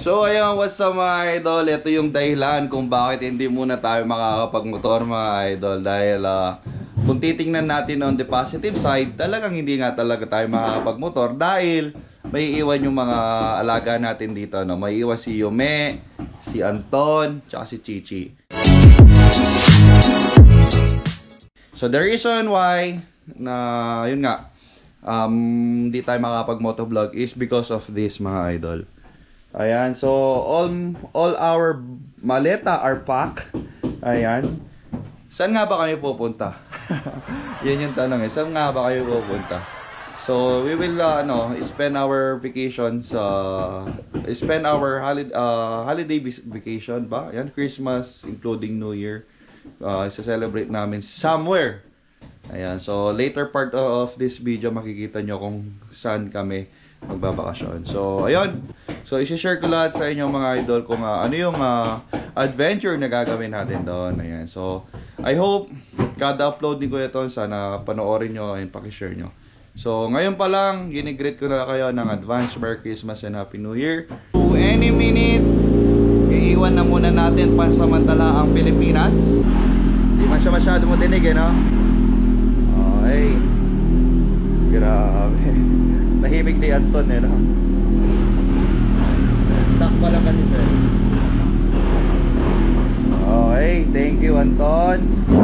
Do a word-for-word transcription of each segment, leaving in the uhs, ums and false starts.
So ayun, what's up mga idol? Ito yung dahilan kung bakit hindi muna tayo makakapagmotor mga idol. Dahil uh, kung titingnan natin on the positive side, talagang hindi nga talaga tayo makakapagmotor. Dahil may iwan yung mga alaga natin dito, no? May iwan si Yume, si Anton, tsaka si Chichi. So the reason why na yun nga um, hindi tayo makakapag-motovlog is because of this mga idol. Ayan, so all all our maleta are packed. Ayan. Saan nga ba kayo pupunta? Yan yung tanong eh. Saan nga ba kayo pupunta? So we will uh, ano, spend our vacations uh, spend our holiday uh, holiday vacation ba? Ayan, Christmas including New Year. Uh, isa-celebrate namin somewhere. Ayan, so later part of this video makikita nyo kung saan kami magbabakasyon. So, ayun. So, isi-share ko lahat sa inyo mga idol kung uh, ano yung uh, adventure na gagawin natin doon. Ayan. So, I hope kada upload din ko ito, sana panoorin nyo and pakishare nyo. So, ngayon pa lang, ginigreet ko na kayo ng advance Merry Christmas and Happy New Year. So, any minute, iiwan na muna natin pansamantala ang Pilipinas. Hindi man siya masyado mo dinig eh, no? Okay. Grabe. Tahimik ni Anton eh, no? Stuck pa lang kasi eh. Okay, thank you Anton.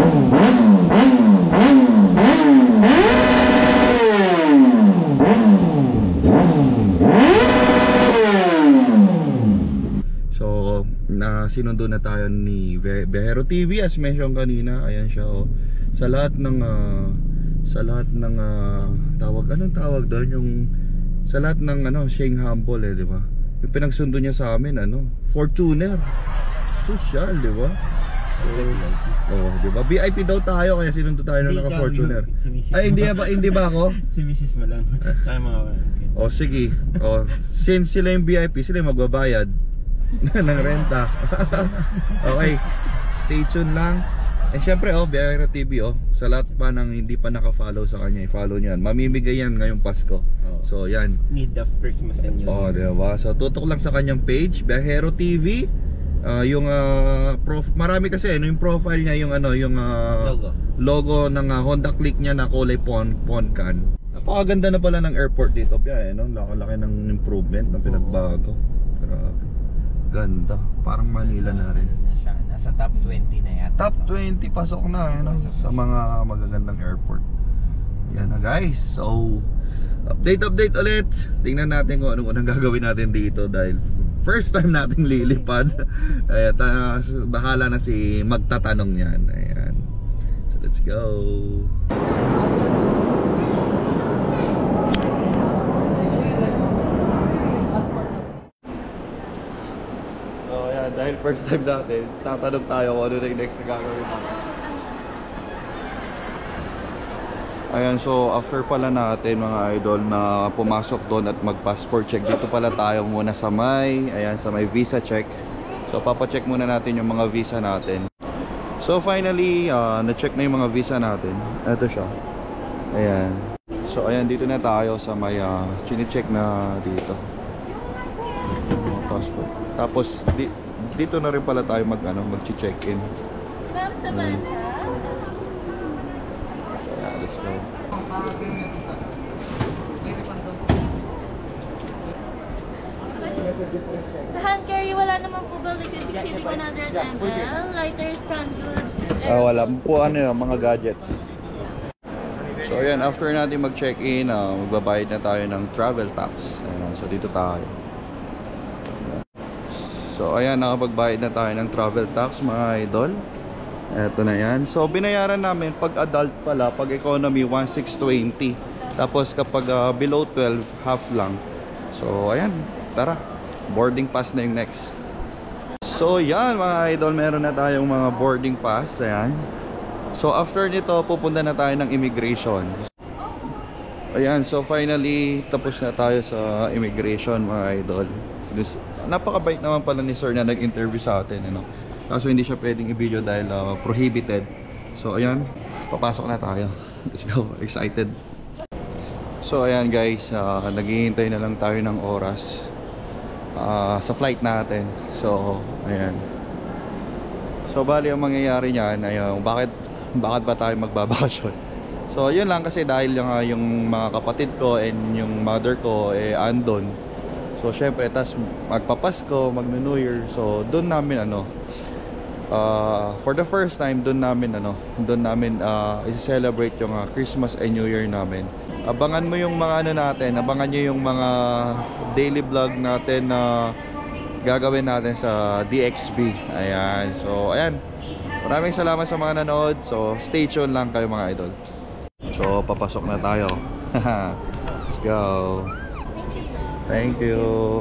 So, na sinundo na tayo ni Behero T V as mentioned kanina. Ayan siya oh. Sa lahat ng uh, sa lahat ng uh, tawag, anong tawag doon, yung sa lahat ng ano, Sheng Humble eh, di ba? Yung pinagsundo niya sa amin, ano, Fortuner. Social, di ba? Oh, di ba? V I P daw tayo kaya sinundo tayo na naka-Fortuner. Ay, hindi ba hindi ba ako? Si Missus mo lang. Tayo mga oh, sige. Oh, since sila yung V I P, sila yung magbabayad ng renta. Okay. Stay tuned lang. And syempre oh, Behero T V oh, sa lahat pa nang hindi pa naka-follow sa kanya, i-follow niyo yan. Mamimigay yan ngayong Pasko. Oh. So yan. Need of Christmas and New Year. Oh, diba? So tutok lang sa kanyang page, Behero T V. Uh, yung uh, prof marami kasi ano yung profile niya, yung ano, yung uh, logo. Logo ng uh, Honda Click niya na kulay pon poncan. Napakaganda na pala ng airport dito, biya eh, no? Laki-laki ng improvement, ng pinagbago. Grabe. Ganda, parang Manila na rin. Nasa top twenty na yata. Top twenty, pasok na eh, no? Sa mga magagandang airport. Yan na guys. So, update update ulit. Tingnan natin kung ano unang gagawin natin dito dahil first time nating lilipad. Kaya uh, bahala na si magtatanong yan. Ayan. So, let's go. Dahil first time natin, tatanong tayo kung ano na yung next na gagawin natin. Ayan, so after pala natin mga idol na pumasok doon at mag-passport check, dito pala tayo muna sa may, ayan, sa may visa check. So papacheck muna natin yung mga visa natin. So finally, uh, na-check na yung mga visa natin. Ito siya. Ayan. So ayan, dito na tayo sa may uh, chine-check na dito. Passport. Tapos, di, dito na rin pala tayo mag ano, mag-check-in. Ma'am Samantha. Yeah, let's go. Sa hand carry wala naman po ba liquid exceeding one hundred milliliters, lighters, canned goods? Ah, wala po ano yung mga gadgets. So ayan, after natin mag-check-in, uh, magbabayad na tayo ng travel tax. Ayan, so dito tayo. So ayan, nakapagbayad na tayo ng travel tax mga idol. Eto na yan. So binayaran namin pag adult pala, pag economy one thousand six hundred twenty. Tapos kapag uh, below twelve, half lang. So ayan, tara. Boarding pass na yung next. So yan mga idol, meron na tayong mga boarding pass. Ayan. So after nito, pupunta na tayo ng immigration. Ayan, so finally tapos na tayo sa immigration mga idol. Napakabait naman pala ni sir na nag-interview sa atin, ano? Kaso hindi siya pwedeng i-video dahil uh, prohibited. So ayan, papasok na tayo. Let's go, excited. So ayan guys, uh, naghihintay na lang tayo ng oras. uh, sa flight natin. So, ayan. So, bali ang mangyayari niyan ay uh, bakit bakit ba tayo magbabakasyon? So, yun lang kasi dahil yung, uh, yung mga kapatid ko and yung mother ko eh andon. So, syempre, tas magpapasko, magno-New Year. So, doon namin ano uh, for the first time doon namin ano, doon namin uh, i-celebrate yung uh, Christmas and New Year namin. Abangan mo yung mga ano natin, abangan niyo yung mga daily vlog natin na gagawin natin sa D X B. Ayan. So, ayan. Maraming salamat sa mga nanood. So, stay tuned lang kayo mga idol. So, papasok na tayo. Let's go. Thank you.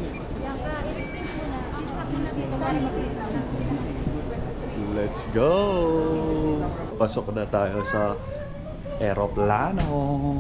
Let's go. Pasok na tayo sa eroplano.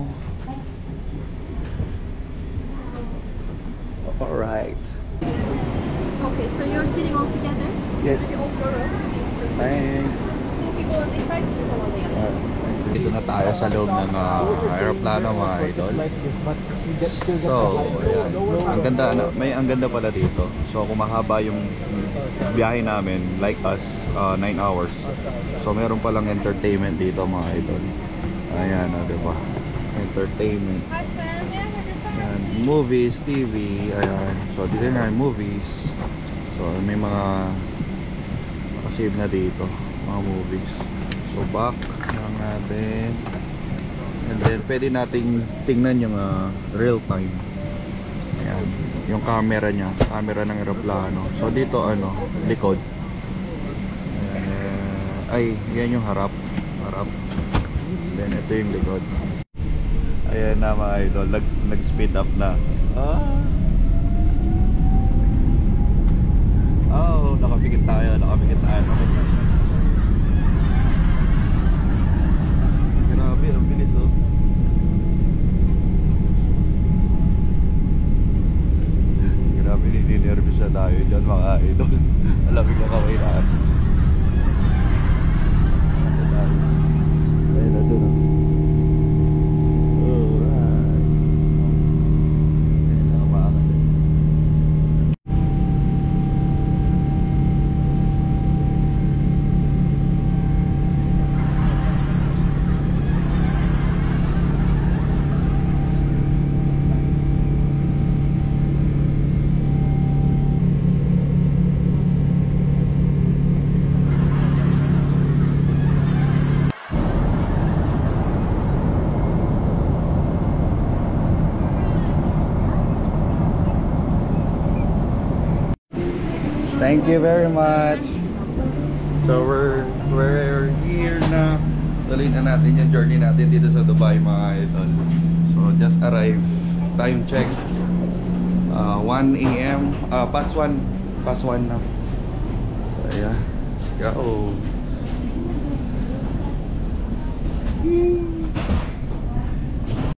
Alright. Okay, so you're sitting all together? Yes. You all four rows with this person? Thanks. So, two people on this side, two people on the other. Dito na tayo sa loob ng uh, aeroplano mga idol. So, ayan. Ang ganda, ano, may ang ganda pala dito. So, kung mahaba yung biyahe namin, like us, uh, nine hours. So, meron palang entertainment dito mga idol. Ayan, uh, diba? Entertainment. Ayan, movies, T V, ayan. So, dito na yung movies. So, may mga nakasave na dito, mga movies. So, back lang natin. And then, pwede nating tingnan yung uh, real time. Ayan, yung camera niya, camera ng aeroplano. So, dito, ano, likod. Uh, ay, yan yung harap. Harap. Then, ito yung likod. Ayan na mga idol, nag, nag-speed up na. Ah! Oh, nakapikit tayo, nakapikit tayo. Grabe, ang bilis oh. Grabe, nininervous na tayo dyan mga idol. Alamig na kamay na. Ayun na dun oh. Thank you very much. So we're we're here na. Tuloy na natin yung journey natin dito sa Dubai mga idol. So just arrived. Time check. Uh, one A M Uh, past one. Past one na. So yeah. Let's go.